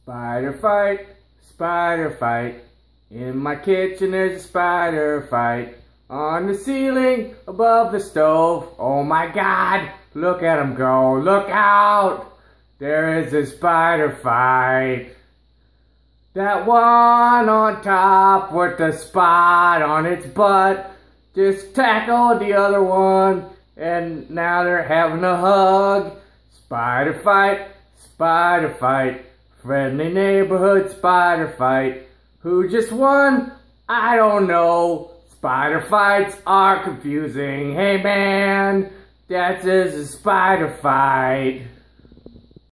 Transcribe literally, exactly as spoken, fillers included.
Spider fight, spider fight. In my kitchen there's a spider fight. On the ceiling above the stove. Oh my God, look at him go. Look out! There is a spider fight. That one on top with the spot on its butt just tackled the other one, and now they're having a hug. Spider fight, spider fight. Friendly neighborhood spider fight. Who just won? I don't know. Spider fights are confusing. Hey man, that's just a spider fight.